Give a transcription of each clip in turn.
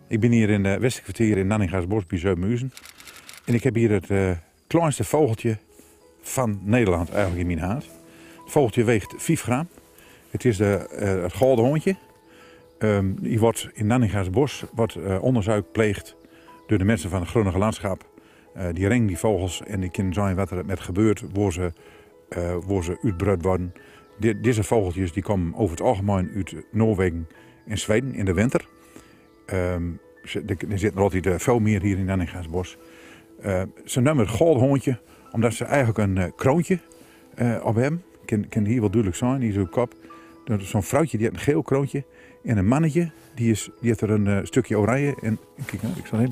Ik ben hier in het Westerkwartier in Nanningaasbos bij Zeumuizen. En ik heb hier het kleinste vogeltje van Nederland eigenlijk in mijn hand. Het vogeltje weegt 5 gram. Het is het gouden hondje. Die wordt in Nanningaasbos onderzoek gepleegd door de mensen van het Groningen Landschap. Die ringen die vogels en die kunnen zien wat er met gebeurt, waar ze uitbreid worden. Deze vogeltjes die komen over het algemeen uit Noorwegen en Zweden in de winter. Er zitten altijd veel meer hier in Nanningaasbos. Ze noemen het goldhondje omdat ze eigenlijk een kroontje op hebben. Kan hier wel duidelijk zijn, hier zo'n kop. Zo'n vrouwtje die heeft een geel kroontje. En een mannetje die heeft er een stukje oranje. En kijk, ik zal even.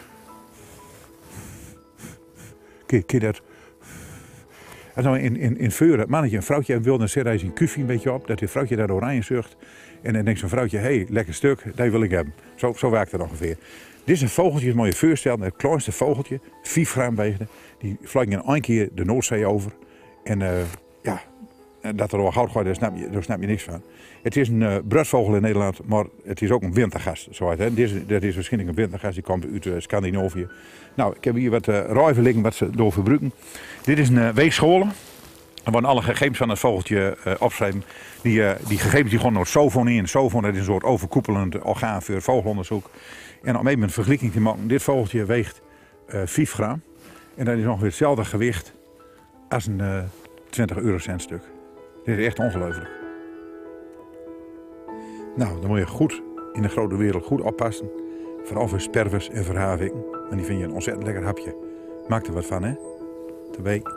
Kijk dat. En dan in vuur, het mannetje en vrouwtje wilde een serieus een kuffie een beetje op. Dat het vrouwtje daar oranje zucht. En dan denkt zo'n vrouwtje, hé, hey, lekker stuk, dat wil ik hebben. Zo werkt het ongeveer. Dit is een vogeltje, moet je voorstellen, het kleinste vogeltje, 5 gram weegde. Die vliegen in één keer de Noordzee over. En dat er al goud gooit, daar snap je niks van. Het is een broedvogel in Nederland, maar het is ook een wintergast. Dat is waarschijnlijk een wintergast, die komt uit Scandinavië. Nou, ik heb hier wat ruiven liggen wat ze door verbruiken. Dit is een weegscholen. Er worden alle gegevens van het vogeltje opgeschreven. Die gegevens die gaan naar het SOFON in. SOFON dat is een soort overkoepelend orgaan voor vogelonderzoek. En om even een vergelijking te maken, dit vogeltje weegt 5 gram. En dat is ongeveer hetzelfde gewicht als een 20 eurocent stuk. Dit is echt ongelooflijk. Nou, dan moet je goed in de grote wereld goed oppassen. Vooral voor spervers en verhaviken. En die vind je een ontzettend lekker hapje. Maak er wat van, hè? Tabé.